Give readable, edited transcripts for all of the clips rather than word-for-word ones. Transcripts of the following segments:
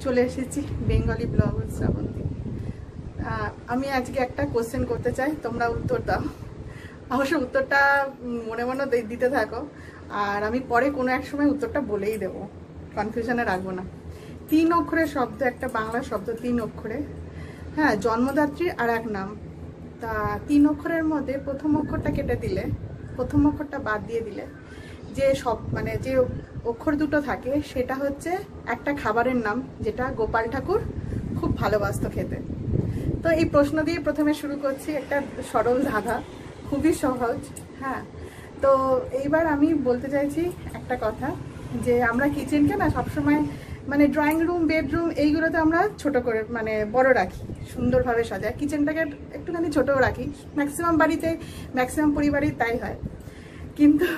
চলে এসেছি Bengali blog Srabanti. আমি আজকে একটা কোশ্চেন করতে চাই, তোমরা উত্তর দাও। অবশ্য উত্তরটা মনে মনে দিতে থাকো, আর আমি পরে কোনো এক সময় উত্তরটা বলেই দেবো, কনফিউশনে রাখবো না। 3 অক্ষরের শব্দ, একটা বাংলা শব্দ 3 অক্ষরে, হ্যাঁ, জন্মদাত্রীর আর এক নাম। তা 3 অক্ষরের মধ্যে প্রথম অক্ষরটা কেটে দিলে, প্রথম অক্ষরটা বাদ দিয়ে দিলে যে মানে যে অক্ষর দুটো থাকে সেটা হচ্ছে একটা খাবারের নাম, যেটা গোপাল ঠাকুর খুব ভালোবাসতো খেতে। তো এই প্রশ্ন দিয়ে প্রথমে শুরু করছি, একটা সরল ধাঁধা, খুবই সহজ। হ্যাঁ, তো এইবার আমি বলতে চাইছি একটা কথা, যে আমরা কিচেনকে না সবসময় মানে ড্রয়িং রুম, বেডরুম এইগুলোতে আমরা ছোট করে মানে বড় রাখি, সুন্দরভাবে সাজাই, কিচেনটাকে একটুখানি ছোটও রাখি। ম্যাক্সিমাম বাড়িতে, ম্যাক্সিমাম পরিবারেই তাই হয়। কিন্তু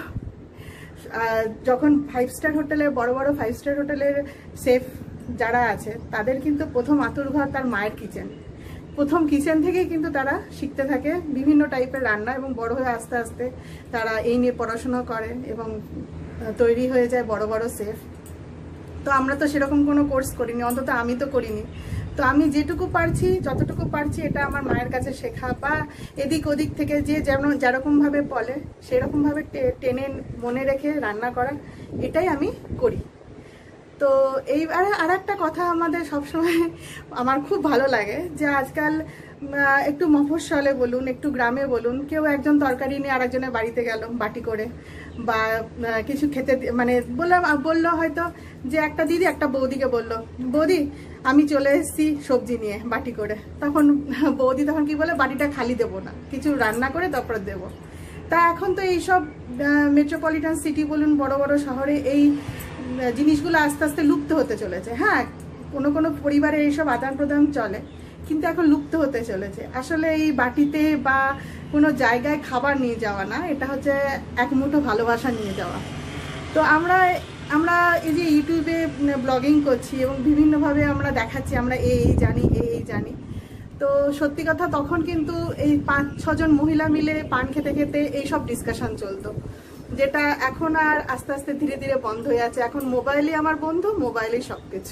যখন 5 স্টার হোটেলে, বড় বড় 5 স্টার হোটেলের শেফ যারা আছে, তাদের কিন্তু প্রথম আতুরঘর তার মায়ের কিচেন। প্রথম কিচেন থেকেই কিন্তু তারা শিখতে থাকে বিভিন্ন টাইপের রান্না, এবং বড় হয়ে আস্তে আস্তে তারা এই নিয়ে পড়াশোনা করে এবং তৈরি হয়ে যায় বড় বড় শেফ। তো আমরা তো সেরকম কোনো কোর্স করিনি, অন্তত আমি তো করিনি। তো আমি যেটুকু পারছি, যতটুকু পারছি, এটা আমার মায়ের কাছে শেখা, বা এদিক ওদিক থেকে যে যেরকমভাবে বলে সেরকমভাবে টেনে মনে রেখে রান্না করা, এটাই আমি করি। তো এইবারে আর একটা কথা আমাদের সবসময় আমার খুব ভালো লাগে, যে আজকাল একটু মফস্বলে বলুন, একটু গ্রামে বলুন, কেউ একজন তরকারি নিয়ে আরেকজনের বাড়িতে গেল বাটি করে, বা কিছু খেতে মানে বললো হয়তো, যে একটা দিদি একটা বৌদিকে বলল, বৌদি আমি চলে এসেছি সবজি নিয়ে বাটি করে। তখন বৌদি তখন কি বলে, বাটিটা খালি দেবো না, কিছু রান্না করে তারপরে দেবো। তা এখন তো এইসব মেট্রোপলিটন সিটি বলুন, বড় বড় শহরে এই জিনিসগুলো আস্তে আস্তে লুপ্ত হতে চলেছে। হ্যাঁ, কোনো কোনো পরিবারে এইসব আদান প্রদান চলে, কিন্তু এখন লুপ্ত হতে চলেছে। আসলে এই বাটিতে বা কোনো জায়গায় খাবার নিয়ে যাওয়া না, এটা হচ্ছে এক মুঠো ভালোবাসা নিয়ে যাওয়া। তো আমরা এই যে ইউটিউবে ব্লগিং করছি এবং বিভিন্নভাবে আমরা দেখাচ্ছি আমরা এই জানি, এই জানি। তো সত্যি কথা, তখন কিন্তু এই 5-6 জন মহিলা মিলে পান খেতে খেতে এইসব ডিসকাশন চলতো, যেটা এখন আর আস্তে আস্তে ধীরে ধীরে বন্ধ হয়ে আছে। এখন মোবাইলই আমার বন্ধু, মোবাইলেই সব কিছু।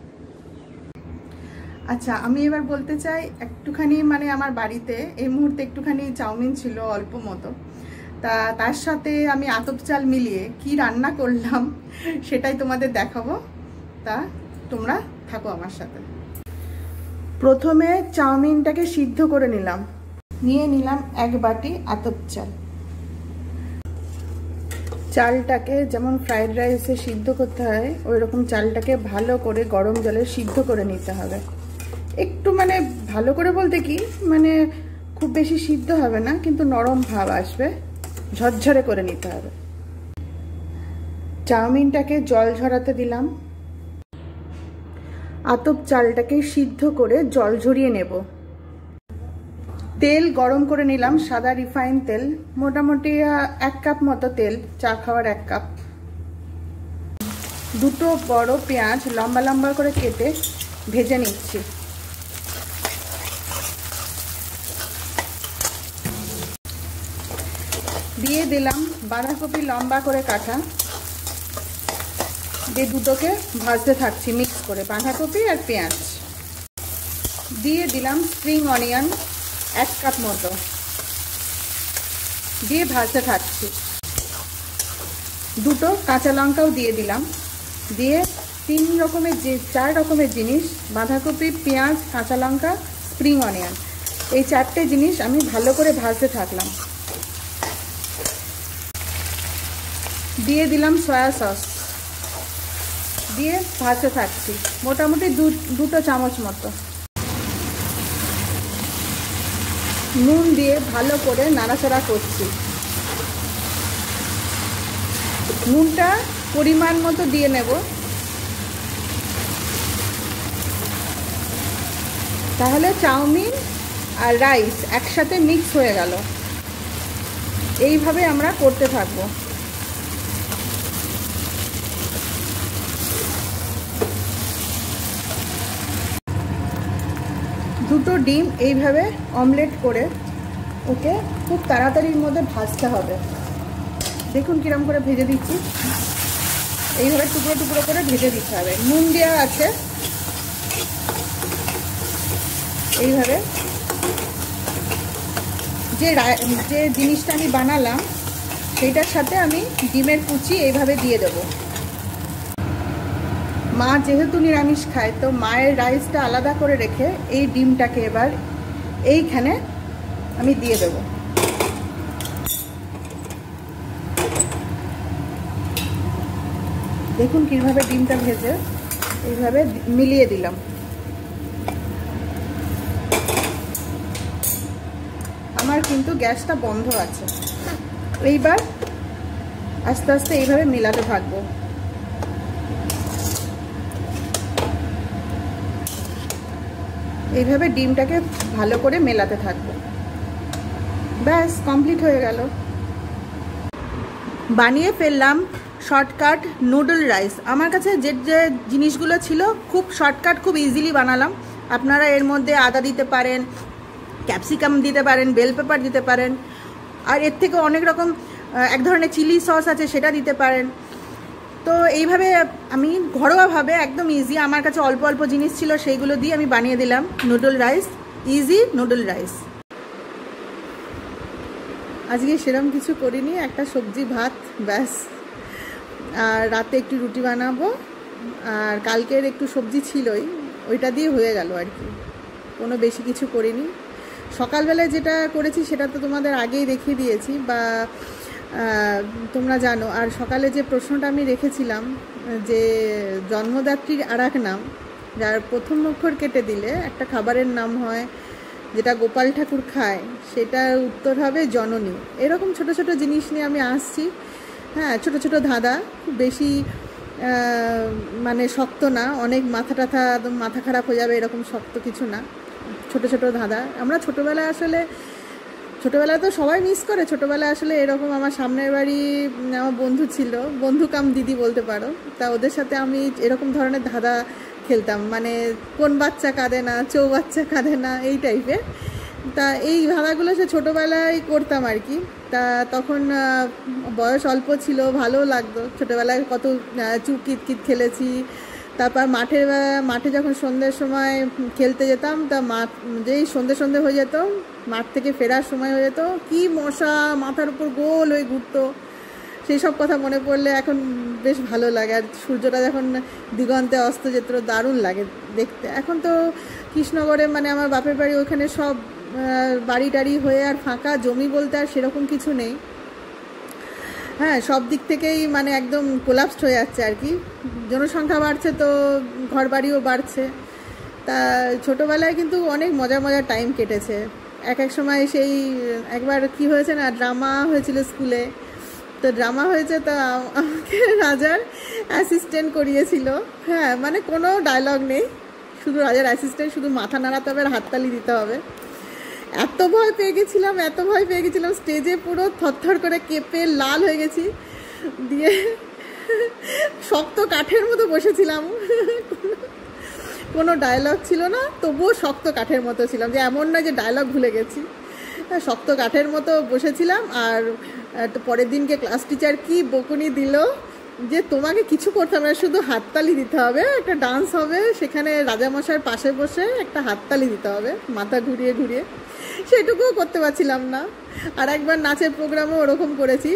আচ্ছা, আমি এবার বলতে চাই, একটুখানি মানে আমার বাড়িতে এই মুহূর্তে একটুখানি চাউমিন ছিল অল্প মতো, তা তার সাথে আমি আতপ চাল মিলিয়ে কি রান্না করলাম সেটাই তোমাদের দেখাবো। তা তোমরা থাকো আমার সাথে। প্রথমে চাউমিনটাকে সিদ্ধ করে নিলাম, নিয়ে নিলাম 1 বাটি আতপ চাল। চালটাকে যেমন ফ্রাইড রাইসে সিদ্ধ করতে হয়, ওই রকম চালটাকে ভালো করে গরম জলে সিদ্ধ করে নিতে হবে। একটু মানে ভালো করে বলতে কি, মানে খুব বেশি সিদ্ধ হবে না, কিন্তু নরম ভাব আসবে, ঝরঝরে করে নিতে হবে। চাউমিনটাকে জল ঝরাতে দিলাম, আতপ চালটাকে সিদ্ধ করে জল ঝরিয়ে নেব। তেল গরম করে নিলাম, সাদা রিফাইন তেল, মোটামুটি 1 কাপ মতো তেল, চা খাওয়ার 1 কাপ। 2 বড় পেঁয়াজ লম্বা লম্বা করে কেটে ভেজে নিচ্ছি। দিয়ে দিলাম বাঁধাকপি লম্বা করে কাটা, দিয়ে দুটোকে ভাজতে থাকছি মিক্স করে, বাঁধাকপি আর পেঁয়াজ। দিয়ে দিলাম স্প্রিং অনিয়ন 1 কাপ মতো, দিয়ে ভাজতে থাকছি। 2 কাঁচা লঙ্কাও দিয়ে দিলাম, দিয়ে 4 রকমের জিনিস, বাঁধাকপি, পেঁয়াজ, কাঁচা লঙ্কা, স্প্রিং অনিয়ন, এই 4টে জিনিস আমি ভালো করে ভাজতে থাকলাম। দিয়ে দিলাম সয়া সস, দিয়ে ভাজতে থাকছি মোটামুটি 2 চামচ মতো। নুন দিয়ে ভালো করে নাড়াচাড়া করছি। নুনটা পরিমাণ মতো দিয়ে নেব, তাহলে চাউমিন আর রাইস একসাথে মিক্স হয়ে গেল। এইভাবে আমরা করতে থাকবো। দুটো ডিম এইভাবে অমলেট করে ওকে খুব তাড়াতাড়ির মধ্যে ভাজতে হবে। দেখুন কিরম করে ভেজে দিচ্ছি, এইভাবে টুকরো টুকরো করে ভেজে দিতে হবে। নুন দেওয়া আছে, এইভাবে যে জিনিসটা আমি বানালাম সেইটার সাথে আমি ডিমের কুচি এইভাবে দিয়ে দেবো। মা যেহেতু নিরামিষ খায়, তো মায়ের রাইসটা আলাদা করে রেখে এই ডিমটাকে এবার এইখানে আমি দিয়ে দেবো। দেখুন কীভাবে ডিমটা ভেজে এইভাবে মিলিয়ে দিলাম। আমার কিন্তু গ্যাসটা বন্ধ আছে। এইবার আস্তে আস্তে এইভাবে মেলাতে থাকবো। এইভাবে ডিমটাকে ভালো করে মেলাতে থাকবো। ব্যাস কমপ্লিট হয়ে গেল। বানিয়ে ফেললাম শর্টকাট নুডল রাইস। আমার কাছে যে যে জিনিসগুলো ছিল খুব শর্টকাট, খুব ইজিলি বানালাম। আপনারা এর মধ্যে আদা দিতে পারেন, ক্যাপসিকাম দিতে পারেন, বেল পেপার দিতে পারেন, আর এর থেকে অনেক রকম এক ধরনের চিলি সস আছে সেটা দিতে পারেন। তো এইভাবে আমি ঘরোয়াভাবে একদম ইজি, আমার কাছে অল্প অল্প জিনিস ছিল সেইগুলো দিয়ে আমি বানিয়ে দিলাম noodle rice, easy noodle rice. আজকে সেরকম কিছু করিনি, একটা সবজি ভাত ব্যাস। আর রাতে একটু রুটি বানাবো, আর কালকের একটু সবজি ছিলই, ওইটা দিয়ে হয়ে গেল আর কি। কোনো বেশি কিছু করিনি। সকালবেলায় যেটা করেছি সেটা তো তোমাদের আগেই দেখিয়ে দিয়েছি বা তোমরা জানো। আর সকালে যে প্রশ্নটা আমি রেখেছিলাম যে জন্মদাত্রীর আর এক নাম, যার প্রথম অক্ষর কেটে দিলে একটা খাবারের নাম হয় যেটা গোপাল ঠাকুর খায়, সেটার উত্তর হবে জননী। এরকম ছোট ছোট জিনিস নিয়ে আমি আসছি। হ্যাঁ, ছোট ছোট ধাঁধা, খুব বেশি মানে শক্ত না, অনেক মাথা খারাপ হয়ে যাবে এরকম শক্ত কিছু না, ছোট ছোট ধাঁধা। আমরা ছোটোবেলায় তো সবাই মিস করে। ছোটোবেলায় আসলে এরকম আমার সামনের বাড়ি আমার বন্ধু ছিল, বন্ধু কাম দিদি বলতে পারো। তা ওদের সাথে আমি এরকম ধরনের ধাঁধা খেলতাম, মানে কোন বাচ্চা কাঁদে না, চৌবাচ্চা কাঁদে না, এই টাইপের। তা এই ধাঁধাগুলো সে ছোটোবেলায় করতাম আর কি। তা তখন বয়স অল্প ছিল, ভালো লাগতো। ছোটোবেলায় কত চুপ কিতকিত খেলেছি। তারপর মাঠে যখন সন্ধ্যের সময় খেলতে যেতাম, তা যেই সন্ধ্যে হয়ে যেত, মাঠ থেকে ফেরার সময় হয়ে যেত, কি মশা মাথার উপর গোল হয়ে ঘুরতো। সেই সব কথা মনে পড়লে এখন বেশ ভালো লাগে। আর সূর্যটা যখন দিগন্তে অস্ত যেত দারুণ লাগে দেখতে। এখন তো কৃষ্ণনগরে মানে আমার বাপের বাড়ি, ওখানে সব বাড়ি টাড়ি হয়ে আর ফাঁকা, জমি বলতে আর সেরকম কিছু নেই। হ্যাঁ, সব দিক থেকেই মানে একদম কোলাপসড হয়ে যাচ্ছে আর কি। জনসংখ্যা বাড়ছে তো ঘর বাড়িও বাড়ছে। তা ছোটোবেলায় কিন্তু অনেক মজার টাইম কেটেছে। এক সময় সেই একবার কি হয়েছে না, ড্রামা হয়েছিল স্কুলে। তো ড্রামা হয়েছে, তো আমাকে রাজার অ্যাসিস্ট্যান্ট করিয়েছিল। হ্যাঁ, মানে কোনো ডায়লগ নেই, শুধু রাজার অ্যাসিস্ট্যান্ট, শুধু মাথা নাড়াতে হবে আর হাততালি দিতে হবে। এত ভয় পেয়ে গেছিলাম, স্টেজে পুরো থরথর করে কেঁপে লাল হয়ে গেছি। দিয়ে শক্ত কাঠের মতো বসেছিলাম, কোনো ডায়লগ ছিল না, তবুও শক্ত কাঠের মতো ছিলাম, যে এমন না যে ডায়লগ ভুলে গেছি। শক্ত কাঠের মতো বসেছিলাম। আর পরের দিনকে ক্লাস টিচার কি বকুনি দিল যে তোমাকে কিছু করতে হবে না, শুধু হাততালি দিতে হবে, একটা ডান্স হবে সেখানে, রাজামশাইয়ের পাশে বসে একটা হাততালি দিতে হবে মাথা ঘুরিয়ে ঘুরিয়ে। সেটুকুও করতে পারছিলাম না। আর একবার নাচের প্রোগ্রামও ওরকম করেছি।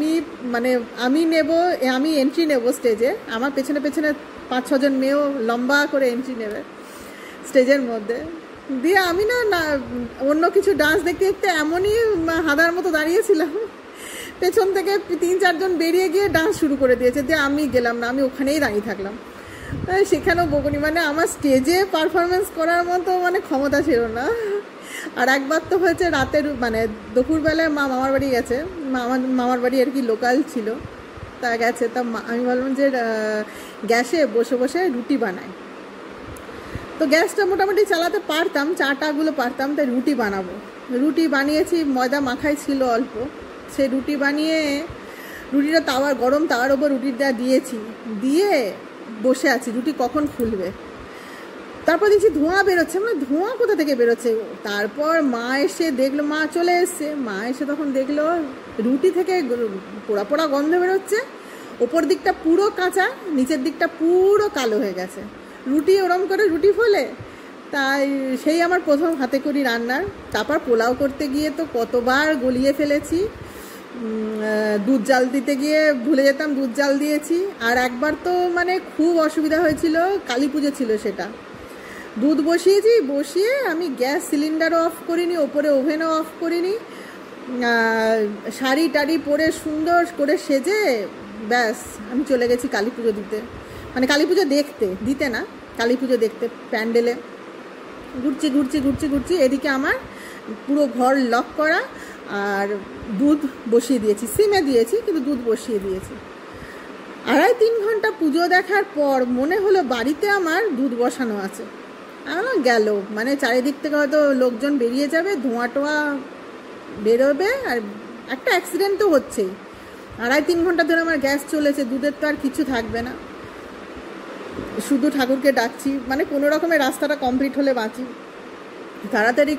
আমি এন্ট্রি নেব স্টেজে, আমার পেছনে 5-6 জন মেয়েও লম্বা করে এন্ট্রি নেবে স্টেজের মধ্যে। দিয়ে আমি না অন্য কিছু ডান্স দেখতে দেখতে এমনই হাদার মতো দাঁড়িয়েছিলাম, পেছন থেকে 3-4 জন বেরিয়ে গিয়ে ডান্স শুরু করে দিয়েছে। দিয়ে আমি গেলাম না, আমি ওখানেই দাঁড়িয়ে থাকলাম। সেখানেও বকুনি, মানে আমার স্টেজে পারফরমেন্স করার মতো মানে ক্ষমতা ছিল না। আর একবার তো হয়েছে রাতের মানে দুপুরবেলায় মা মামার বাড়ি গেছে, মামার বাড়ি আর কি লোকাল ছিল, তা গেছে। তা আমি বললাম যে গ্যাসে বসে বসে রুটি বানাই। তো গ্যাসটা মোটামুটি চালাতে পারতাম, চাটাগুলো পারতাম, তাই রুটি বানাবো। রুটি বানিয়েছি, ময়দা মাখাই ছিল অল্প। সে রুটি বানিয়ে রুটিটা গরম তাওয়ার ওপর রুটিটা দিয়েছি, দিয়ে বসে আছি রুটি কখন ফুলবে। তারপর দেখছি ধোঁয়া বেরোচ্ছে, মানে ধোঁয়া কোথা থেকে বেরোচ্ছে। তারপর মা এসে দেখলো, মা চলে এসছে, মা এসে তখন দেখলো রুটি থেকে পোড়া পোড়া গন্ধ বেরোচ্ছে, ওপর দিকটা পুরো কাঁচা, নিচের দিকটা পুরো কালো হয়ে গেছে। রুটি ওরম করে রুটি ফোলে, তাই সেই আমার প্রথম হাতে করি রান্নার। তারপর পোলাও করতে গিয়ে তো কতবার গলিয়ে ফেলেছি, দুধ জাল দিতে গিয়ে ভুলে যেতাম, দুধ জাল দিয়েছি। আর একবার তো মানে খুব অসুবিধা হয়েছিল, কালী পুজো ছিল সেটা, দুধ বসিয়েছি, বসিয়ে আমি গ্যাস সিলিন্ডারও অফ করিনি, ওপরে ওভেনও অফ করিনি, শাড়ি টাড়ি পরে সুন্দর করে সেজে ব্যাস আমি চলে গেছি কালী পুজো দিতে, মানে কালী পুজো দেখতে, দিতে না, কালী পুজো দেখতে প্যান্ডেলে ঘুরছি ঘুরছি ঘুরছি ঘুরছি। এদিকে আমার পুরো ঘর লক করা, আর দুধ বসিয়ে দিয়েছি, সিমে দিয়েছি কিন্তু দুধ বসিয়ে দিয়েছি। 2.5-3 ঘন্টা পুজো দেখার পর মনে হলো বাড়িতে আমার দুধ বসানো আছে। আমার গেল, মানে চারিদিক থেকে হয়তো লোকজন বেরিয়ে যাবে, ধোঁয়া টোয়া বেরোবে, আর একটা অ্যাক্সিডেন্ট তো হচ্ছেই। 2.5-3 ঘন্টা ধরে আমার গ্যাস চলেছে, দুধের তো আর কিছু থাকবে না, শুধু ঠাকুরকে ডাকছি, মানে কোনো রকমের রাস্তাটা কমপ্লিট হলে বাঁচি। তাড়াতাড়ি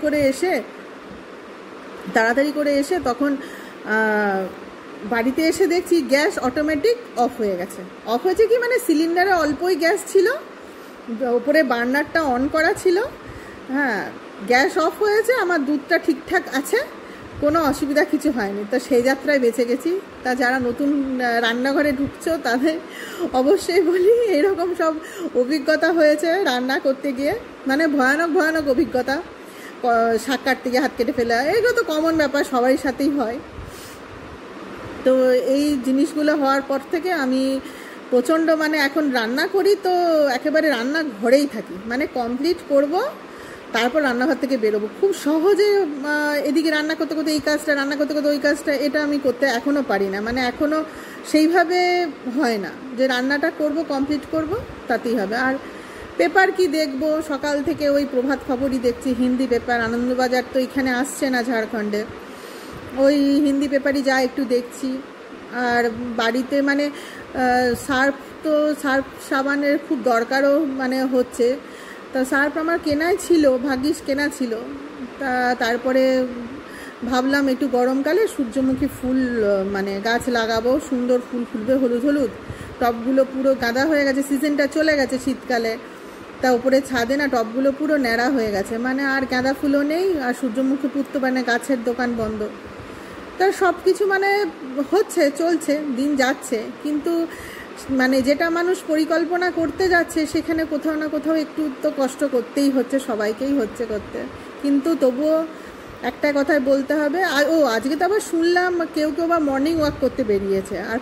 করে এসে তখন বাড়িতে এসে দেখছি গ্যাস অটোমেটিক অফ হয়ে গেছে। অফ হয়েছে কি, মানে সিলিন্ডারে অল্পই গ্যাস ছিল, ওপরে বার্নারটা অন করা ছিল, হ্যাঁ গ্যাস অফ হয়েছে, আমার দুধটা ঠিকঠাক আছে, কোনো অসুবিধা কিছু হয়নি। তো সেই যাত্রায় বেঁচে গেছি। তা যারা নতুন রান্নাঘরে ঢুকছো তাদের অবশ্যই বলি, এরকম সব অভিজ্ঞতা হয়েছে রান্না করতে গিয়ে, মানে ভয়ানক ভয়ানক অভিজ্ঞতা। শাক কাটতে গিয়ে হাত কেটে ফেলা, এগুলো তো কমন ব্যাপার, সবারই সাথেই হয়। তো এই জিনিসগুলো হওয়ার পর থেকে আমি প্রচণ্ড, মানে এখন রান্না করি তো একেবারে রান্নাঘরেই থাকি, মানে কমপ্লিট করব তারপর রান্নাঘর থেকে বেরোবো। খুব সহজে এদিকে রান্না করতে করতে এই কাজটা, রান্না করতে করতে ওই কাজটা, এটা আমি করতে এখনও পারি না, মানে এখনও সেইভাবে হয় না যে রান্নাটা করব কমপ্লিট করব তাতেই হবে। আর পেপার কি দেখবো, সকাল থেকে ওই প্রভাত খবরই দেখছি, হিন্দি পেপার। আনন্দবাজার তো এখানে আসছে না ঝাড়খণ্ডে, ওই হিন্দি পেপারই যা একটু দেখছি। আর বাড়িতে মানে সার্ফ সাবানের খুব দরকারও মানে হচ্ছে, তা সার্ফ আমার কেনাই ছিল, ভাগ্যিস কেনা ছিল। তারপরে ভাবলাম একটু গরমকালে সূর্যমুখী ফুল মানে গাছ লাগাবো, সুন্দর ফুল ফুলবে হলুদ হলুদ, টবগুলো পুরো গাঁদা হয়ে গেছে, সিজনটা চলে গেছে শীতকালে, তা উপরে ছাদে না টবগুলো পুরো ন্যাড়া হয়ে গেছে, মানে আর গাঁদা ফুলও নেই, আর সূর্যমুখী ফুল তো মানে গাছের দোকান বন্ধ। তা সব কিছু মানে হচ্ছে, চলছে, দিন যাচ্ছে, কিন্তু মানে যেটা মানুষ পরিকল্পনা করতে যাচ্ছে সেখানে কোথাও না কোথাও একটু তো কষ্ট করতেই হচ্ছে, সবাইকেই হচ্ছে করতে। কিন্তু তবুও একটা কথাই বলতে হবে। আর আজকে তো আবার শুনলাম কেউ আবার মর্নিং ওয়াক করতে বেরিয়েছে, আর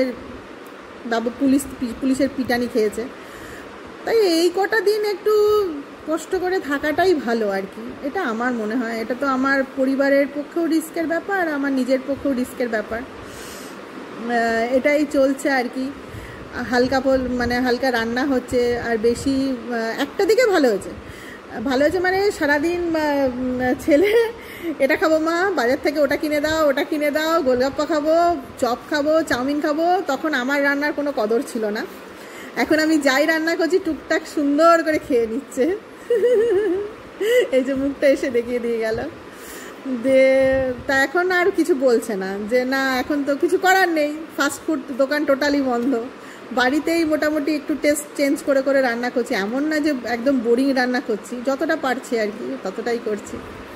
পুলিশের পিটানি খেয়েছে। তাই এই কটা দিন একটু কষ্ট করে থাকাটাই ভালো আর কি, এটা আমার মনে হয়। এটা তো আমার পরিবারের পক্ষেও রিস্কের ব্যাপার, আমার নিজের পক্ষেও রিস্কের ব্যাপার, এটাই চলছে আর কি। হালকা রান্না হচ্ছে, আর বেশি একটা দিকে ভালো হয়েছে মানে সারাদিন ছেলে এটা খাবো মা, বাজার থেকে ওটা কিনে দাও, গোলগাপ্পা খাবো, চপ খাবো, চাউমিন খাবো, তখন আমার রান্নার কোনো কদর ছিল না। এখন আমি যাই রান্না করছি টুকটাক সুন্দর করে খেয়ে নিচ্ছে। এই যে মুখটা এসে দেখিয়ে দিয়ে গেল, তা এখন আর কিছু বলছে না, যে না এখন তো কিছু করার নেই, ফাস্টফুড দোকান টোটালি বন্ধ, বাড়িতেই মোটামুটি একটু টেস্ট চেঞ্জ করে রান্না করছি। এমন না যে একদম বোরিং রান্না করছি, যতটা পারছি আর কি ততটাই করছি।